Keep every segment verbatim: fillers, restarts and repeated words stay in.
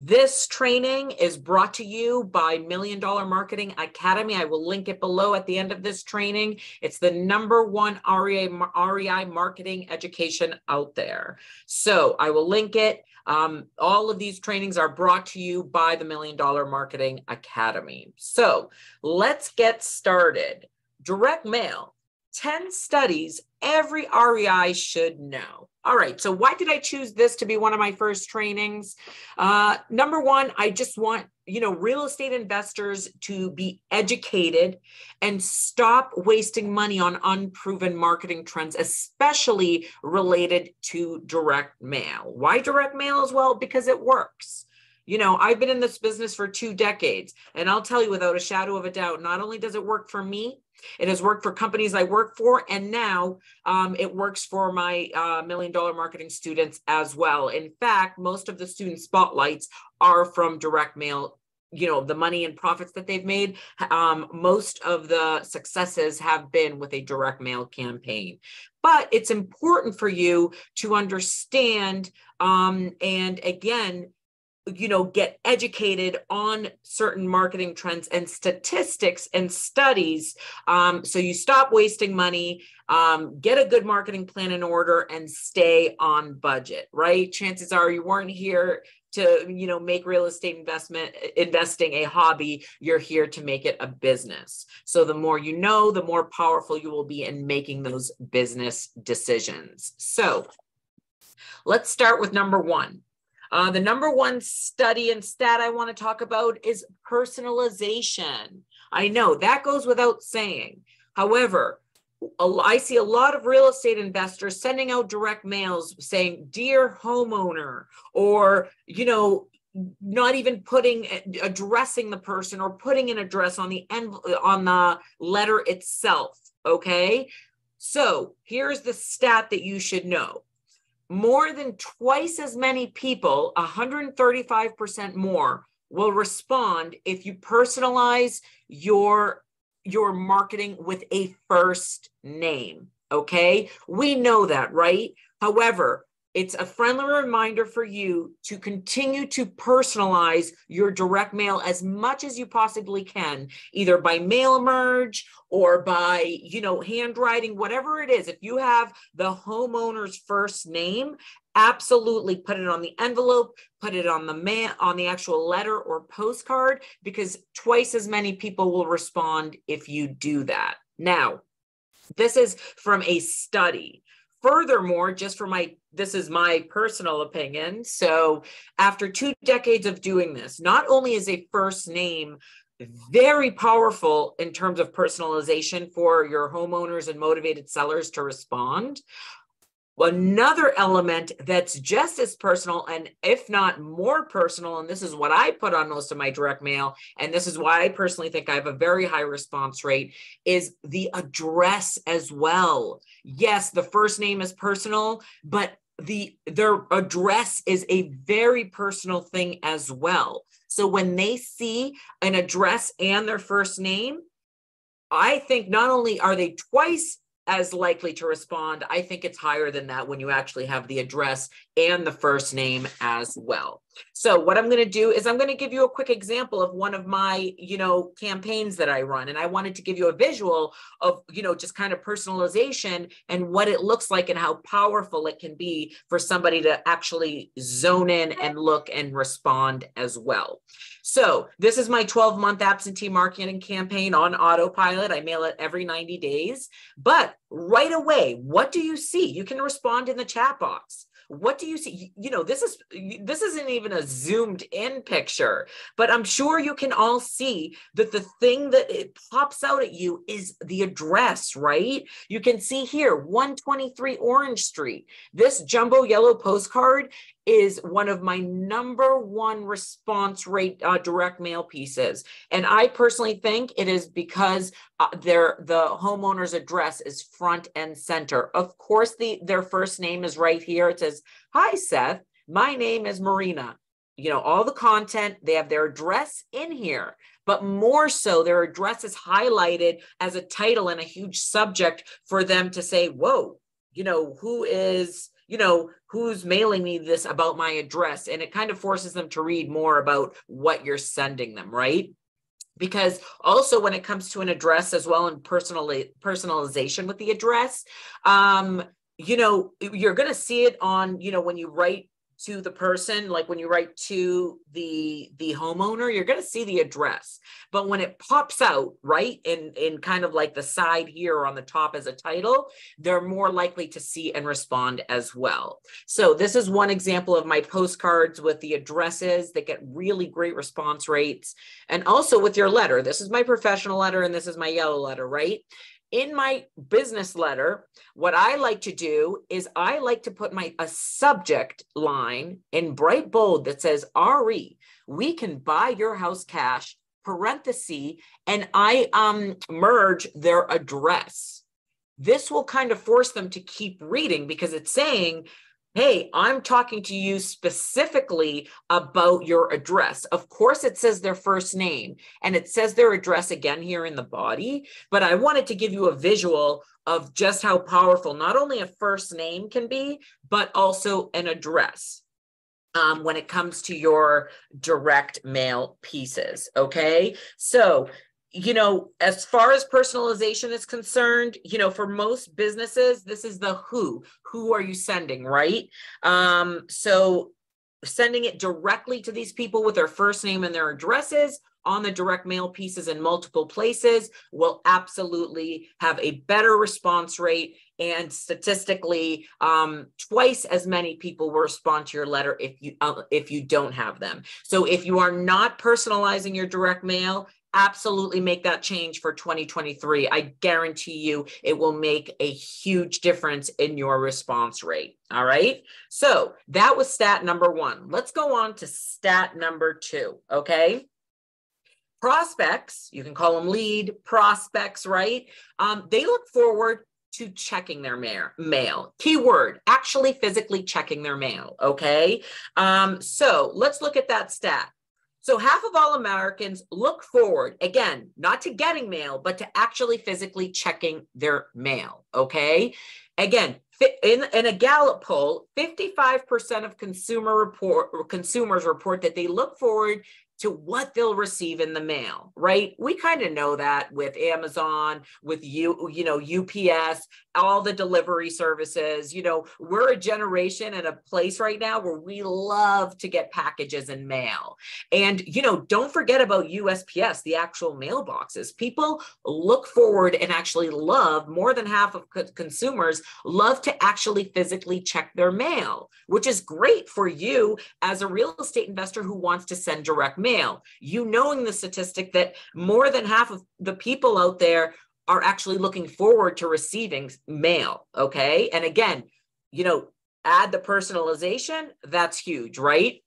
This training is brought to you by Million Dollar Marketing Academy. I will link it below at the end of this training. It's the number one R E I marketing education out there. So I will link it. Um, all of these trainings are brought to you by the Million Dollar Marketing Academy. So let's get started. Direct mail, ten studies every R E I should know. All right, so why did I choose this to be one of my first trainings? Uh, number one, I just want, you know, real estate investors to be educated and stop wasting money on unproven marketing trends, especially related to direct mail. Why direct mail as well? Because it works. You know, I've been in this business for two decades, and I'll tell you without a shadow of a doubt, not only does it work for me, it has worked for companies I work for, and now um, it works for my uh, million dollar marketing students as well. In fact, most of the student spotlights are from direct mail. You know, the money and profits that they've made, um, most of the successes have been with a direct mail campaign. But it's important for you to understand, um, and again, you know, get educated on certain marketing trends and statistics and studies. Um, so you stop wasting money, um, get a good marketing plan in order, and stay on budget, right? Chances are you weren't here to, you know, make real estate investment, investing a hobby. You're here to make it a business. So the more you know, the more powerful you will be in making those business decisions. So let's start with number one. Uh, the number one study and stat I want to talk about is personalization. I know that goes without saying. However, I see a lot of real estate investors sending out direct mails saying, "Dear homeowner," or, you know, not even putting, addressing the person or putting an address on the end, on the letter itself. Okay. So here's the stat that you should know. More than twice as many people, one hundred thirty-five percent more, will respond if you personalize your, your marketing with a first name, okay? We know that, right? However, it's a friendly reminder for you to continue to personalize your direct mail as much as you possibly can, either by mail merge or by, you know, handwriting, whatever it is. If you have the homeowner's first name, absolutely put it on the envelope, put it on the mail, on the actual letter or postcard, because twice as many people will respond if you do that. Now, this is from a study. Furthermore, just for my, this is my personal opinion. So after two decades of doing this, not only is a first name very powerful in terms of personalization for your homeowners and motivated sellers to respond, another element that's just as personal, and if not more personal, and this is what I put on most of my direct mail, and this is why I personally think I have a very high response rate, is the address as well. Yes, the first name is personal, but the their address is a very personal thing as well. So when they see an address and their first name, I think not only are they twice as likely to respond, I think it's higher than that when you actually have the address and the first name as well. So what I'm going to do is I'm going to give you a quick example of one of my, you know, campaigns that I run. And I wanted to give you a visual of, you know, just kind of personalization and what it looks like and how powerful it can be for somebody to actually zone in and look and respond as well. So this is my twelve month absentee marketing campaign on autopilot. I mail it every ninety days, but right away, what do you see? You can respond in the chat box. What do you see? You know, this is, this isn't even a zoomed in picture, but I'm sure you can all see that the thing that it pops out at you is the address, right? You can see here, one twenty-three Orange Street. This jumbo yellow postcard is one of my number one response rate uh, direct mail pieces. And I personally think it is because uh, their the homeowner's address is front and center. Of course, the their first name is right here. It says, "Hi, Seth, my name is Marina." You know, all the content, they have their address in here, but more so their address is highlighted as a title and a huge subject for them to say, whoa, you know, who is, you know, who's mailing me this about my address? And it kind of forces them to read more about what you're sending them, right? Because also when it comes to an address as well and personal personalization with the address, um, you know, you're going to see it on, you know, when you write to the person, like when you write to the the homeowner, you're going to see the address. But when it pops out, right, in, in kind of like the side here or on the top as a title, they're more likely to see and respond as well. So this is one example of my postcards with the addresses that get really great response rates. And also with your letter, this is my professional letter and this is my yellow letter, right? In my business letter, what I like to do is I like to put my a subject line in bright bold that says R E, we can buy your house cash, parenthesis, and I um merge their address. This will kind of force them to keep reading because it's saying, hey, I'm talking to you specifically about your address. Of course, it says their first name and it says their address again here in the body, but I wanted to give you a visual of just how powerful not only a first name can be, but also an address um, when it comes to your direct mail pieces, okay? So, you know, as far as personalization is concerned, you know, for most businesses, this is the who. Who are you sending, right? Um, so sending it directly to these people with their first name and their addresses on the direct mail pieces in multiple places will absolutely have a better response rate, and statistically um, twice as many people will respond to your letter if you uh, if you don't have them. So if you are not personalizing your direct mail, absolutely make that change for twenty twenty-three. I guarantee you it will make a huge difference in your response rate. All right. So that was stat number one. Let's go on to stat number two. Okay. Prospects, you can call them lead prospects, right? Um, they look forward to checking their mail. Keyword, actually physically checking their mail. Okay. Um, so let's look at that stat. So half of all Americans look forward, again, not to getting mail, but to actually physically checking their mail, okay? Again, in, in a Gallup poll, fifty-five percent of consumer report, or consumers report that they look forward to what they'll receive in the mail, right? We kind of know that with Amazon, with you, you know, U P S, all the delivery services. You know, we're a generation and a place right now where we love to get packages in mail. And, you know, don't forget about U S P S, the actual mailboxes. People look forward and actually love, more than half of co- consumers love to actually physically check their mail, which is great for you as a real estate investor who wants to send direct mail. Mail, you knowing the statistic that more than half of the people out there are actually looking forward to receiving mail. Okay. And again, you know, add the personalization, that's huge, right?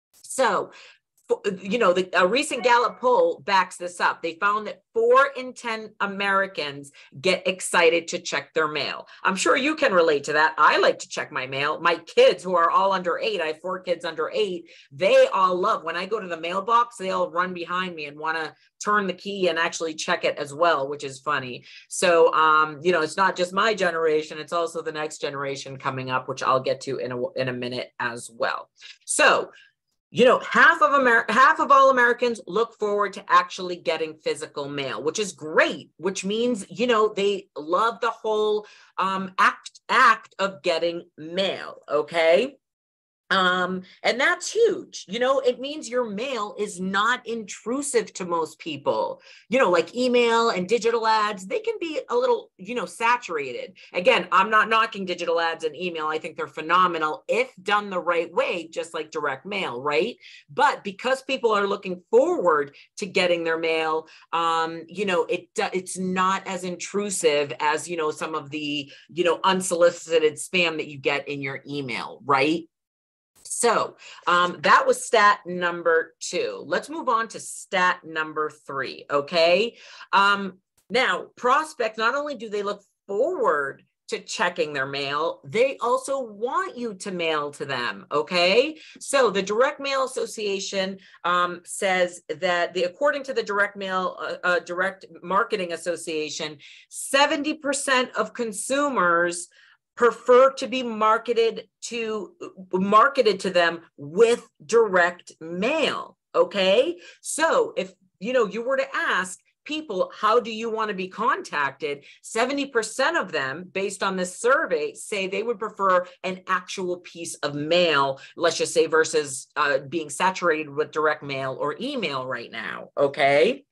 So, you know, the, a recent Gallup poll backs this up. They found that four in ten Americans get excited to check their mail. I'm sure you can relate to that. I like to check my mail. My kids, who are all under eight, I have four kids under eight, they all love, when I go to the mailbox, they all run behind me and want to turn the key and actually check it as well, which is funny. So, um, you know, it's not just my generation, it's also the next generation coming up, which I'll get to in a, in a minute as well. So, you know, half of Amer- half of all Americans look forward to actually getting physical mail, which is great, which means, you know, they love the whole um, act, act of getting mail, okay? Um, and that's huge. You know, it means your mail is not intrusive to most people. You know, like email and digital ads, they can be a little, you know, saturated. Again, I'm not knocking digital ads and email. I think they're phenomenal if done the right way, just like direct mail, right? But because people are looking forward to getting their mail, um, you know, it it's not as intrusive as, you know, some of the, you know, unsolicited spam that you get in your email, right? So um, that was stat number two. Let's move on to stat number three, okay? Um, now, prospects, not only do they look forward to checking their mail, they also want you to mail to them, okay? So the Direct Mail Association um, says that, the, according to the Direct Mail, uh, uh, Direct Marketing Association, seventy percent of consumers prefer to be marketed to marketed to them with direct mail. Okay. So if, you know, you were to ask people, how do you want to be contacted? seventy percent of them, based on this survey, say they would prefer an actual piece of mail, let's just say, versus uh, being saturated with direct mail or email right now. Okay.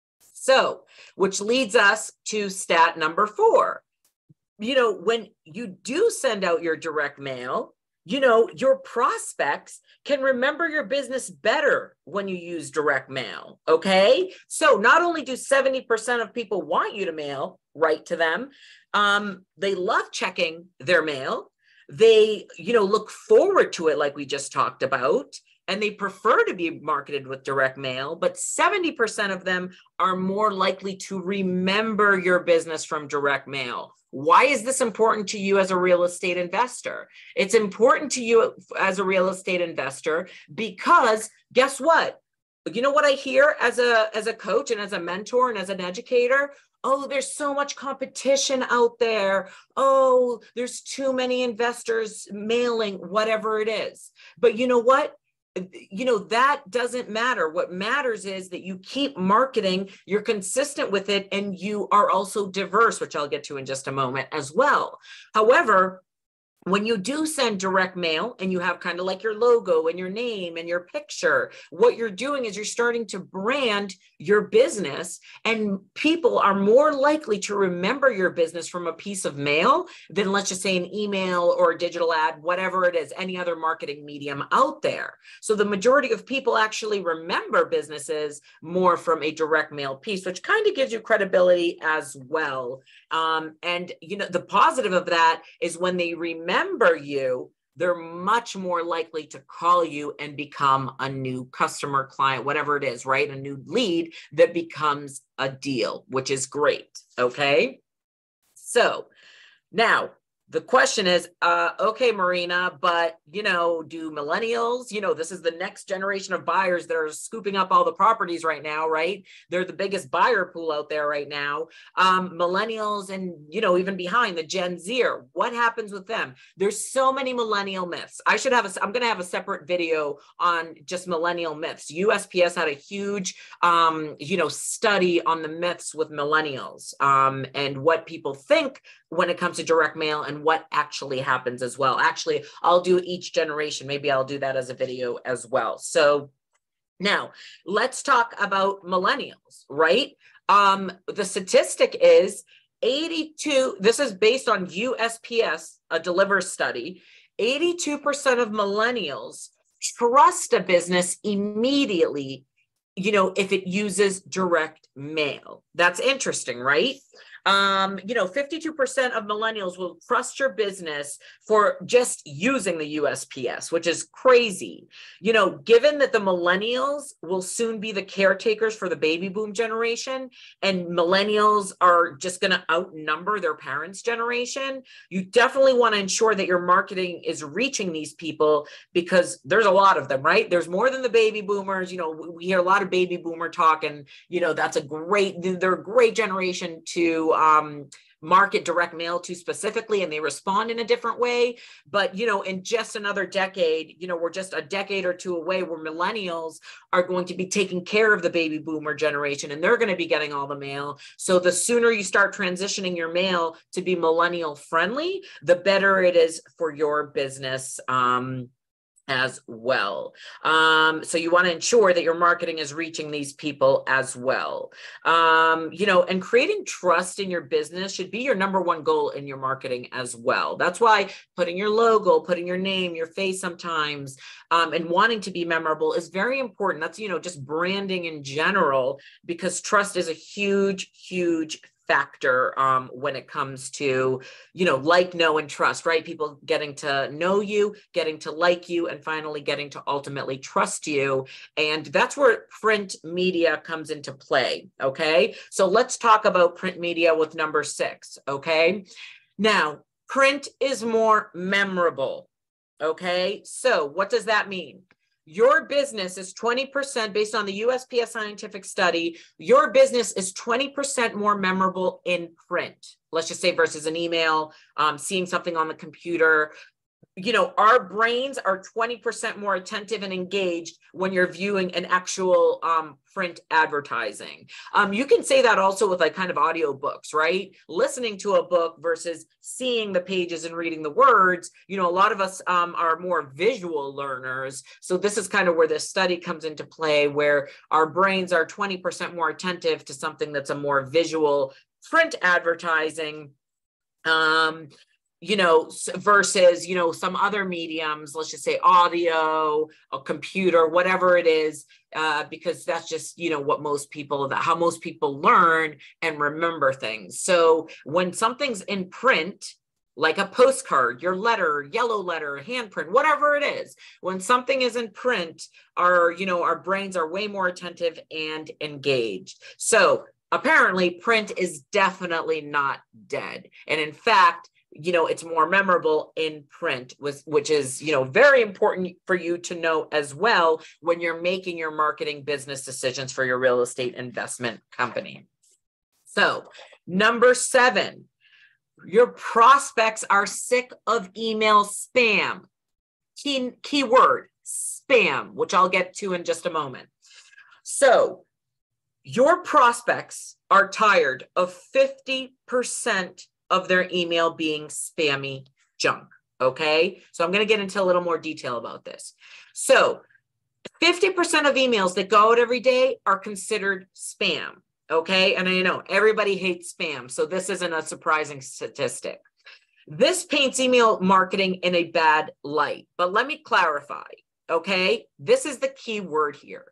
So, which leads us to stat number four. You know, when you do send out your direct mail, you know, your prospects can remember your business better when you use direct mail, okay? So not only do seventy percent of people want you to mail right to them, um, they love checking their mail. They, you know, look forward to it like we just talked about, and they prefer to be marketed with direct mail, but seventy percent of them are more likely to remember your business from direct mail. Why is this important to you as a real estate investor? It's important to you as a real estate investor because guess what? You know what I hear as a, as a coach and as a mentor and as an educator? Oh, there's so much competition out there. Oh, there's too many investors mailing, whatever it is. But you know what? You know, that doesn't matter. What matters is that you keep marketing, you're consistent with it, and you are also diverse, which I'll get to in just a moment as well. However, when you do send direct mail and you have kind of like your logo and your name and your picture, what you're doing is you're starting to brand your business, and people are more likely to remember your business from a piece of mail than, let's just say, an email or a digital ad, whatever it is, any other marketing medium out there. So the majority of people actually remember businesses more from a direct mail piece, which kind of gives you credibility as well. Um, and, you know, the positive of that is when they remember you, they're much more likely to call you and become a new customer, client, whatever it is, right? A new lead that becomes a deal, which is great. Okay. So now the question is, uh, okay, Marina, but, you know, do millennials, you know, this is the next generation of buyers that are scooping up all the properties right now, right? They're the biggest buyer pool out there right now. Um, millennials and, you know, even behind the Gen Zer, what happens with them? There's so many millennial myths. I should have a, I'm going to have a separate video on just millennial myths. U S P S had a huge, um, you know, study on the myths with millennials um, and what people think when it comes to direct mail and what actually happens as well. Actually, I'll do each generation. Maybe I'll do that as a video as well. So now let's talk about millennials, right? Um, the statistic is eighty-two, this is based on U S P S, a Deliver study, eighty-two percent of millennials trust a business immediately, you know, if it uses direct mail. That's interesting, right? Um, you know, fifty-two percent of millennials will trust your business for just using the U S P S, which is crazy. You know, given that the millennials will soon be the caretakers for the baby boom generation, and millennials are just going to outnumber their parents' generation, you definitely want to ensure that your marketing is reaching these people because there's a lot of them, right? There's more than the baby boomers. You know, we hear a lot of baby boomer talk, and, you know, that's a great, they're a great generation to um, market direct mail to specifically, and they respond in a different way. But, you know, in just another decade, you know, we're just a decade or two away where millennials are going to be taking care of the baby boomer generation, and they're going to be getting all the mail. So the sooner you start transitioning your mail to be millennial friendly, the better it is for your business. Um, as well. Um, so you want to ensure that your marketing is reaching these people as well. Um, you know, and creating trust in your business should be your number one goal in your marketing as well. That's why putting your logo, putting your name, your face sometimes, um, and wanting to be memorable is very important. That's, you know, just branding in general, because trust is a huge, huge factor um, when it comes to, you know, like, know, and trust, right? People getting to know you, getting to like you, and finally getting to ultimately trust you. And that's where print media comes into play. Okay. So let's talk about print media with number six. Okay. Now, print is more memorable. Okay. So what does that mean? your business is twenty percent based on the U S P S scientific study. Your business is twenty percent more memorable in print. Let's just say versus an email, um, seeing something on the computer. You know, our brains are twenty percent more attentive and engaged when you're viewing an actual um, print advertising. Um, you can say that also with like kind of audio books, right? Listening to a book versus seeing the pages and reading the words. You know, a lot of us um, are more visual learners. So this is kind of where this study comes into play, where our brains are twenty percent more attentive to something that's a more visual print advertising. Um, you know, versus, you know, some other mediums, let's just say audio, a computer, whatever it is, uh, because that's just, you know, what most people, that how most people learn and remember things. So when something's in print, like a postcard, your letter, yellow letter, handprint, whatever it is, when something is in print, our, you know, our brains are way more attentive and engaged. So apparently print is definitely not dead. And in fact, you know, it's more memorable in print, with, which is, you know, very important for you to know as well when you're making your marketing business decisions for your real estate investment company. So number seven, your prospects are sick of email spam. Key, key word, spam, which I'll get to in just a moment. So your prospects are tired of fifty percent of their email being spammy junk. Okay. So I'm going to get into a little more detail about this. So fifty percent of emails that go out every day are considered spam. Okay. And I know everybody hates spam, so this isn't a surprising statistic. This paints email marketing in a bad light, but let me clarify. Okay. This is the key word here.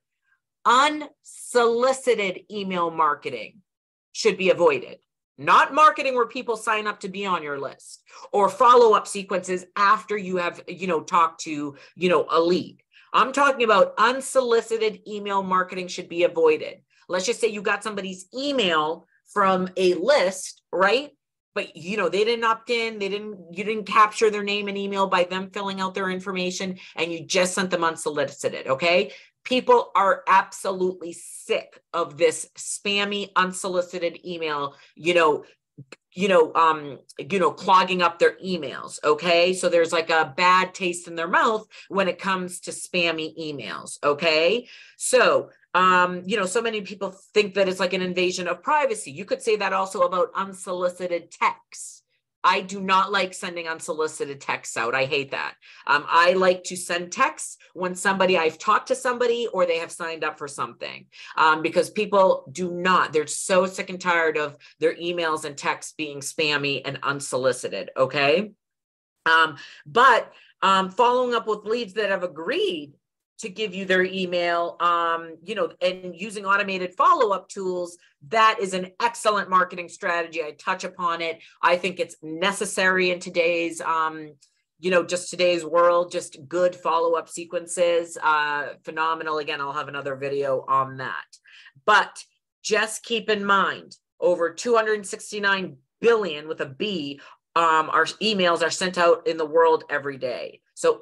Unsolicited email marketing should be avoided. Not marketing where people sign up to be on your list, or follow-up sequences after you have, you know, talked to, you know, a lead. I'm talking about unsolicited email marketing should be avoided. Let's just say you got somebody's email from a list, right? But, you know, they didn't opt in, they didn't, you didn't capture their name and email by them filling out their information, and you just sent them unsolicited, okay? People are absolutely sick of this spammy, unsolicited email, you know, you know, um, you know, clogging up their emails. Okay. So there's like a bad taste in their mouth when it comes to spammy emails. Okay. So, um, you know, so many people think that it's like an invasion of privacy. You could say that also about unsolicited texts. I do not like sending unsolicited texts out. I hate that. Um, I like to send texts when somebody, I've talked to somebody or they have signed up for something, um, because people do not, they're so sick and tired of their emails and texts being spammy and unsolicited. Okay. Um, but um, following up with leads that have agreed to give you their email, um, you know, and using automated follow-up tools, that is an excellent marketing strategy. I touch upon it. I think it's necessary in today's, um, you know, just today's world, just good follow-up sequences, uh, phenomenal. Again, I'll have another video on that. But just keep in mind, over two hundred sixty-nine billion with a B, um, our emails are sent out in the world every day. So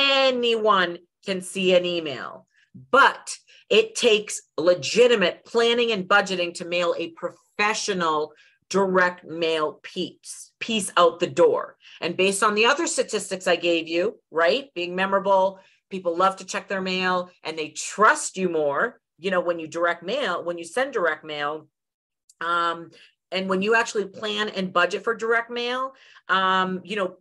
anyone can see an email, but it takes legitimate planning and budgeting to mail a professional direct mail piece, piece out the door. And based on the other statistics I gave you, right, being memorable, people love to check their mail and they trust you more, you know, when you direct mail, when you send direct mail, um, and when you actually plan and budget for direct mail, um, you know,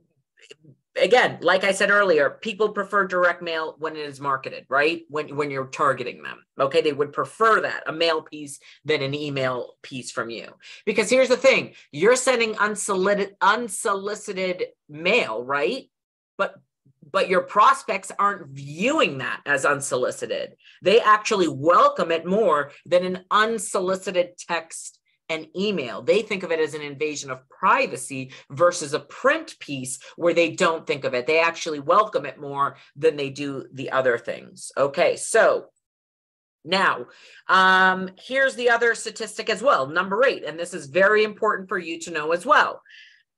again, like I said earlier, people prefer direct mail when it is marketed, right? When, when you're targeting them, okay? They would prefer that, a mail piece than an email piece from you. Because here's the thing, you're sending unsolicited, unsolicited mail, right? But, but your prospects aren't viewing that as unsolicited. They actually welcome it more than an unsolicited text and email. They think of it as an invasion of privacy versus a print piece where they don't think of it. They actually welcome it more than they do the other things. Okay, so now um, here's the other statistic as well, number eight, and this is very important for you to know as well.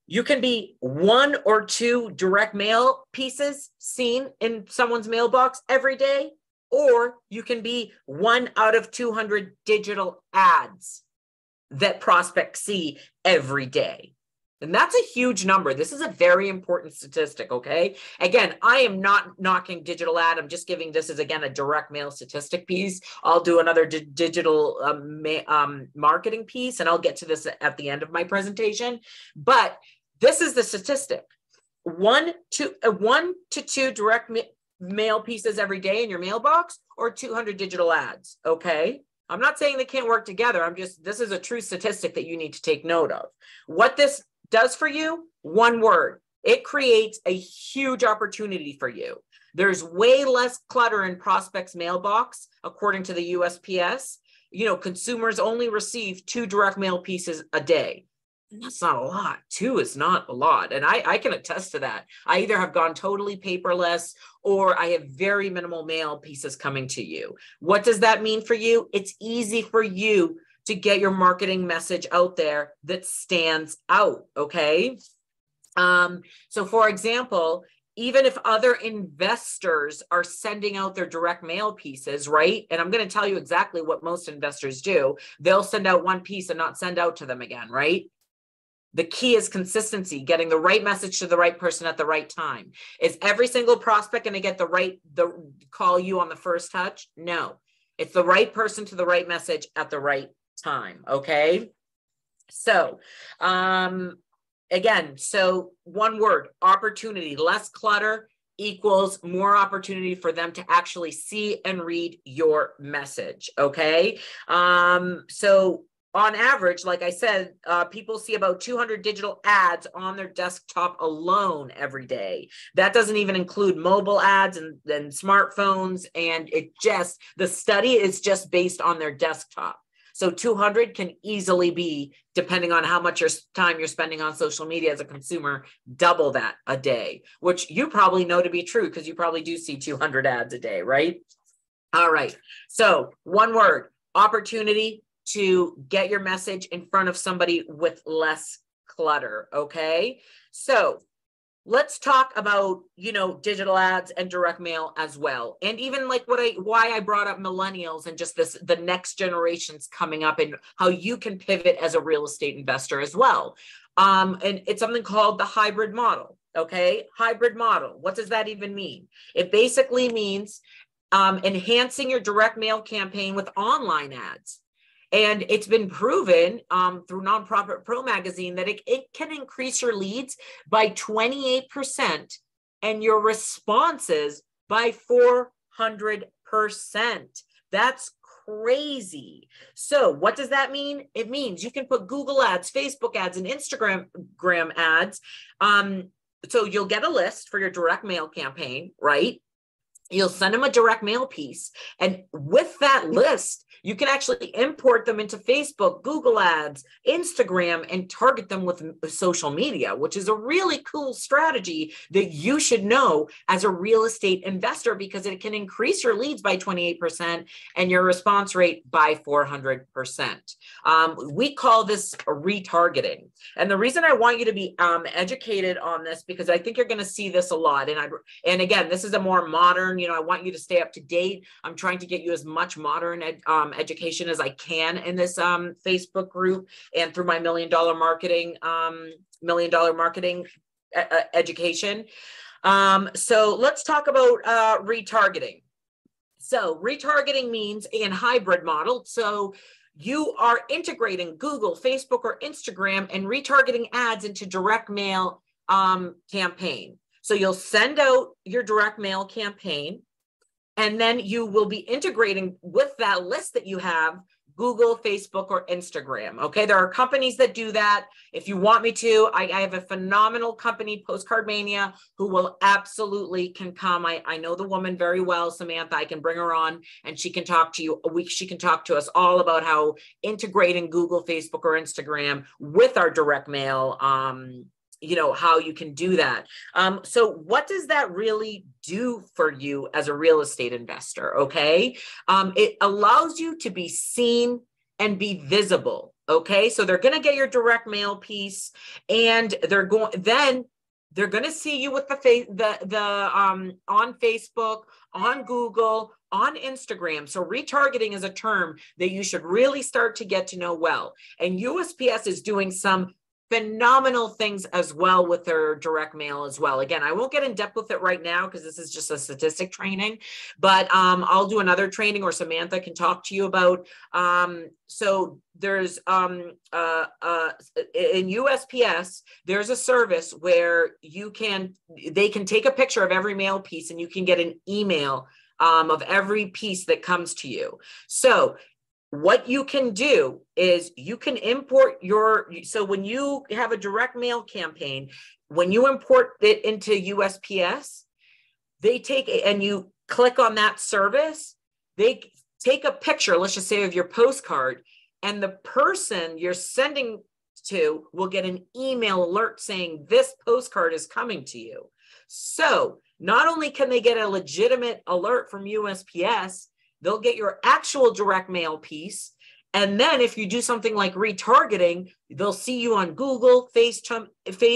You can be one or two direct mail pieces seen in someone's mailbox every day, or you can be one out of two hundred digital ads that prospects see every day. And that's a huge number. This is a very important statistic, okay? Again, I am not knocking digital ad. I'm just giving this as, again, a direct mail statistic piece. I'll do another di digital um, ma um, marketing piece, and I'll get to this at the end of my presentation. But this is the statistic. One to, uh, one to two direct ma mail pieces every day in your mailbox, or two hundred digital ads, okay? I'm not saying they can't work together. I'm just, this is a true statistic that you need to take note of. What this does for you, one word, it creates a huge opportunity for you. There's way less clutter in prospects' mailbox, according to the U S P S. You know, consumers only receive two direct mail pieces a day. And that's not a lot. Two is not a lot. And I, I can attest to that. I either have gone totally paperless, or I have very minimal mail pieces coming to you. What does that mean for you? It's easy for you to get your marketing message out there that stands out, okay? Um, so for example, even if other investors are sending out their direct mail pieces, right? And I'm gonna tell you exactly what most investors do. They'll send out one piece and not send out to them again, right? The key is consistency, getting the right message to the right person at the right time. Is every single prospect gonna get the right, the call you on the first touch? No, it's the right person to the right message at the right time, okay? So, um, again, so one word, opportunity, less clutter equals more opportunity for them to actually see and read your message, okay? Um, so on average, like I said, uh, people see about two hundred digital ads on their desktop alone every day. That doesn't even include mobile ads and, and smartphones, and it just, the study is just based on their desktop. So two hundred can easily be, depending on how much your time you're spending on social media as a consumer, double that a day, which you probably know to be true because you probably do see two hundred ads a day, right? All right. So one word, opportunity to get your message in front of somebody with less clutter, okay? So let's talk about, you know, digital ads and direct mail as well. And even like what I, why I brought up millennials and just this, the next generations coming up and how you can pivot as a real estate investor as well. Um, and it's something called the hybrid model, okay? Hybrid model, what does that even mean? It basically means um, enhancing your direct mail campaign with online ads. And it's been proven um, through Nonprofit Pro magazine that it, it can increase your leads by twenty-eight percent and your responses by four hundred percent. That's crazy. So what does that mean? It means you can put Google ads, Facebook ads, and Instagram ads. Um, so you'll get a list for your direct mail campaign, right? You'll send them a direct mail piece. And with that list, you can actually import them into Facebook, Google ads, Instagram, and target them with social media, which is a really cool strategy that you should know as a real estate investor, because it can increase your leads by twenty-eight percent and your response rate by four hundred percent. Um, we call this retargeting. And the reason I want you to be um, educated on this, because I think you're going to see this a lot. And I, and again, this is a more modern, you know, I want you to stay up to date. I'm trying to get you as much modern ed, um, education as I can in this um, Facebook group and through my million dollar marketing, um, million dollar marketing e education. Um, so let's talk about uh, retargeting. So retargeting means a hybrid model. So you are integrating Google, Facebook, or Instagram and retargeting ads into direct mail um, campaign. So you'll send out your direct mail campaign, and then you will be integrating with that list that you have Google, Facebook, or Instagram. Okay, there are companies that do that. If you want me to, I, I have a phenomenal company, Postcard Mania, who will absolutely can come. I, I know the woman very well, Samantha. I can bring her on and she can talk to you. A week, she can talk to us all about how integrating Google, Facebook, or Instagram with our direct mail, um, you know, how you can do that. Um, so what does that really do for you as a real estate investor? Okay. Um, it allows you to be seen and be visible. Okay, so they're going to get your direct mail piece, and they're going then they're going to see you with the face the the um on Facebook, on Google, on Instagram. So retargeting is a term that you should really start to get to know well. And U S P S is doing some phenomenal things as well with their direct mail as well. Again, I won't get in depth with it right now because this is just a statistic training, but um, I'll do another training, or Samantha can talk to you about. Um, so there's um, uh, uh, in U S P S, there's a service where you can, they can take a picture of every mail piece and you can get an email um, of every piece that comes to you. So what you can do is you can import your, so when you have a direct mail campaign, when you import it into U S P S, they take it and you click on that service, they take a picture, let's just say of your postcard, and the person you're sending to will get an email alert saying this postcard is coming to you. So not only can they get a legitimate alert from U S P S, they'll get your actual direct mail piece. And then if you do something like retargeting, they'll see you on Google, Facebook,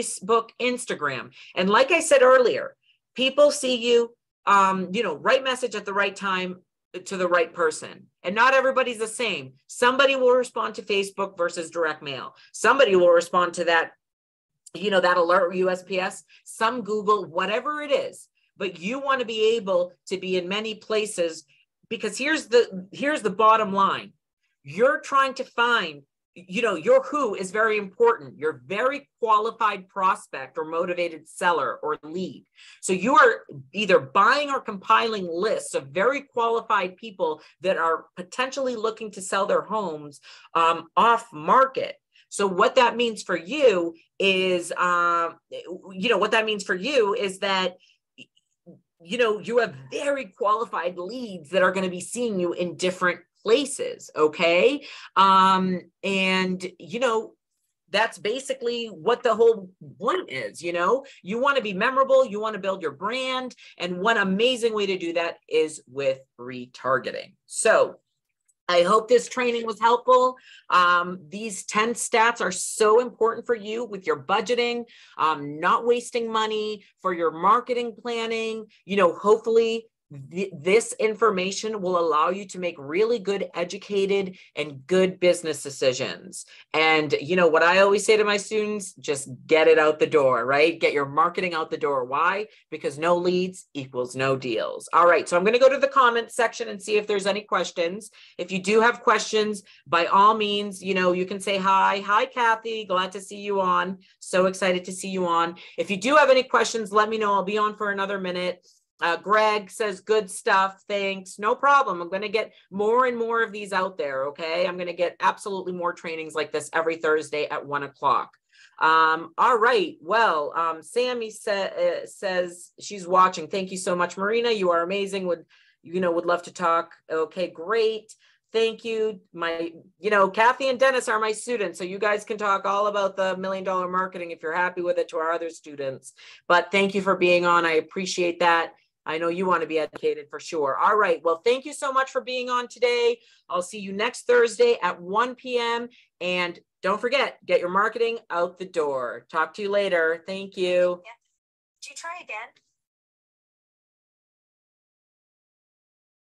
Instagram. And like I said earlier, people see you, um, you know, right message at the right time to the right person. And not everybody's the same. Somebody will respond to Facebook versus direct mail. Somebody will respond to that, you know, that alert U S P S, some Google, whatever it is. But you want to be able to be in many places, because here's the here's the bottom line. You're trying to find, you know, your who is very important. You're very qualified prospect or motivated seller or lead. So you are either buying or compiling lists of very qualified people that are potentially looking to sell their homes um, off market. So what that means for you is, uh, you know, what that means for you is that, you know, you have very qualified leads that are going to be seeing you in different places. Okay. Um, and, you know, that's basically what the whole point is. You know, you want to be memorable, you want to build your brand. And one amazing way to do that is with retargeting. So I hope this training was helpful. Um, these ten stats are so important for you with your budgeting, um, not wasting money, for your marketing planning. You know, hopefully th this information will allow you to make really good, educated, and good business decisions. And, you know, what I always say to my students, just get it out the door, right? Get your marketing out the door. Why? Because no leads equals no deals. All right. So I'm going to go to the comments section and see if there's any questions. If you do have questions, by all means, you know, you can say hi. Hi, Kathy. Glad to see you on. So excited to see you on. If you do have any questions, let me know. I'll be on for another minute. Uh, Greg says, good stuff. Thanks. No problem. I'm going to get more and more of these out there. Okay. I'm going to get absolutely more trainings like this every Thursday at one o'clock. Um, all right. Well, um, Sammy sa uh, says she's watching. Thank you so much, Marina. You are amazing. Would, you know, would love to talk. Okay, great. Thank you. My, you know, Kathy and Dennis are my students, so you guys can talk all about the million dollar marketing if you're happy with it to our other students. But thank you for being on. I appreciate that. I know you want to be educated for sure. All right. Well, thank you so much for being on today. I'll see you next Thursday at one P M And don't forget, get your marketing out the door. Talk to you later. Thank you. Yeah. Did you try again?